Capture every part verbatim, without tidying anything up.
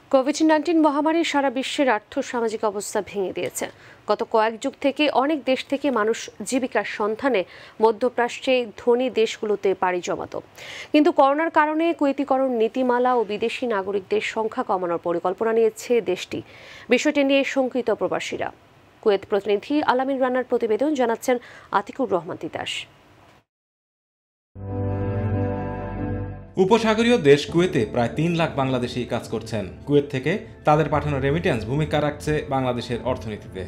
Covid nineteen মহামারী সারা বিশ্বের আর্থ-সামাজিক অবস্থা ভেঙে দিয়েছে। গত কয়েক যুগ থেকে অনেক দেশ থেকে মানুষ জীবিকার সন্ধানে মধ্যপ্রাচ্যে ধনী দেশগুলোতে পাড়ি জমাত। কিন্তু করোনার কারণে কুয়েতীকরণ নীতিমালা ও বিদেশি নাগরিকদের সংখ্যা কমানোর পরিকল্পনা নিয়েছে দেশটি। বিষয়টি নিয়ে শঙ্কিত প্রবাসীরা। কুয়েত প্রতিনিধি আলামিন রানার প্রতিবেদন জানাচ্ছেন আতিকুর রহমান তিতাস। উপসাগরীয় দেশ কুয়েতে প্রায় তিন লাখ বাংলাদেশি কাজ করছেন। কুয়েত থেকে তাদের পাঠানো রেমিটেন্স ভূমিকা রাখছে বাংলাদেশের অর্থনীতিতে।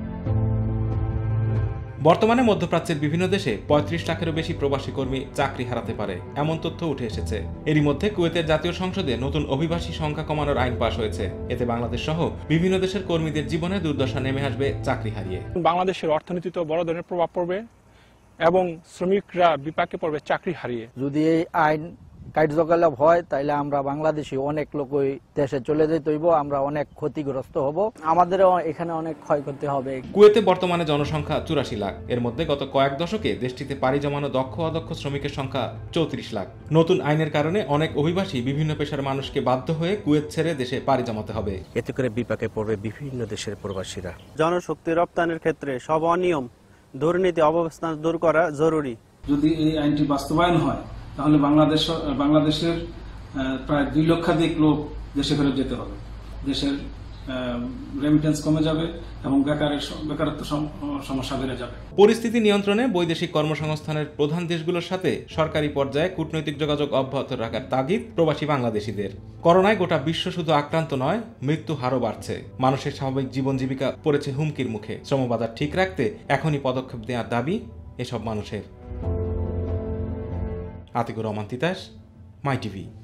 বর্তমানে মধ্যপ্রাচ্যের বিভিন্ন দেশে পঁয়ত্রিশ লাখেরও বেশি প্রবাসী কর্মী চাকরি হারাতে পারে, এমন তথ্য উঠে এসেছে। এরই মধ্যে কুয়েতের জাতীয় সংসদে নতুন অভিবাসী সংখ্যা কমানোর আইন পাশ হয়েছে। এতে বাংলাদেশ সহ বিভিন্ন দেশের কর্মীদের জীবনে দুর্দশা নেমে আসবে চাকরি হারিয়ে। বাংলাদেশের অর্থনীতিতে বড় ধরনের প্রভাব পড়বে এবং শ্রমিকরা বিপাকে পড়বে চাকরি হারিয়ে। যদি এই আইন কার্যকলাপ হয় তাইলে আমরা বাংলাদেশি অনেক লোকই দেশে চলে যেতে হইব, আমরা অনেক ক্ষতিগ্রস্ত হব, আমাদেরও এখানে অনেক ক্ষয়ক্ষতি হবে। কুয়েতে বর্তমানে জনসংখ্যা চুরাশি লাখ। এর মধ্যে গত কয়েক দশকে দেশটিতে পাড়ি জমানো দক্ষ অদক্ষ শ্রমিকের সংখ্যা চৌত্রিশ লাখ। নতুন আইনের কারণে অনেক অভিবাসী বিভিন্ন পেশার মানুষকে বাধ্য হয়ে কুয়েত ছেড়ে দেশে পাড়ি জমাতে হবে। এতে করে বিপাকে পড়বে বিভিন্ন দেশের প্রবাসীরা। জনশক্তি রপ্তানির ক্ষেত্রে সব অনিয়ম, দুর্নীতি, অব্যবস্থা দূর করা জরুরি। যদি এই আইনটি বাস্তবায়ন হয় তাহলে বাংলাদেশ বাংলাদেশের প্রায় দুই লক্ষাধিক লোক দেশে ফেরত যেতে হবে। দেশের রেমিটেন্স কমে যাবে এবং বেকারের বেকারত্ব সমস্যা বেড়ে যাবে। পরিস্থিতি নিয়ন্ত্রণে বৈদেশিক কর্মসংস্থানের প্রধান দেশগুলোর সাথে সরকারি পর্যায়ে কূটনৈতিক যোগাযোগ অব্যাহত রাখার তাগিদ প্রবাসী বাংলাদেশিদের। করোনায় গোটা বিশ্ব শুধু আক্রান্ত নয়, মৃত্যু হারও বাড়ছে। মানুষের স্বাভাবিক জীবন জীবিকা পড়েছে হুমকির মুখে। শ্রমবাজার ঠিক রাখতে এখনই পদক্ষেপ নেওয়ার দাবি এসব মানুষের। Atikur Rahman Titas, my TV.